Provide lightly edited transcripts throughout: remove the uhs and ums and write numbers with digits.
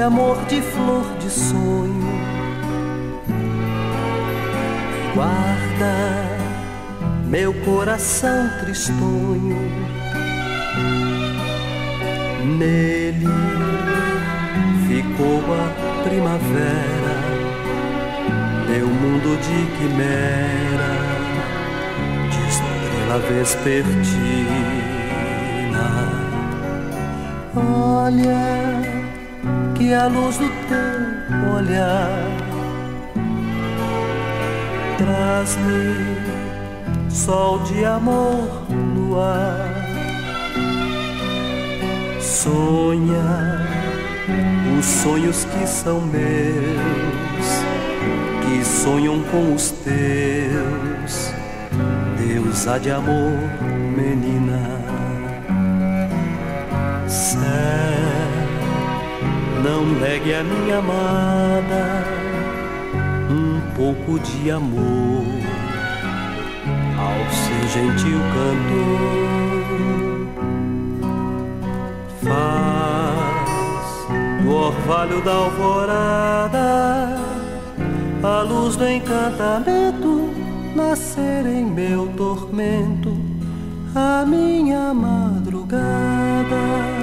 amor de flor de sonho. Guarda meu coração tristonho, nele ficou a primavera, meu mundo de quimera, de estrela vespertina. Olha que a luz do teu olhar traz-me sol de amor no ar. Sonha os sonhos que são meus, que sonham com os teus, deusa de amor, menina. Céu, não negue a minha amada um pouco de amor ao ser gentil cantor. Faz do orvalho da alvorada a luz do encantamento nascer em meu tormento a minha madrugada.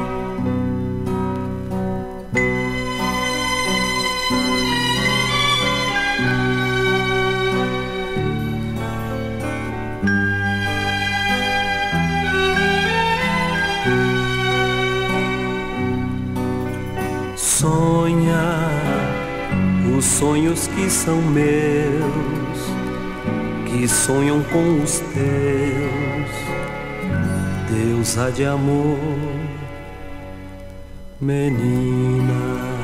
Sonha os sonhos que são meus, que sonham com os teus, deusa de amor, menina.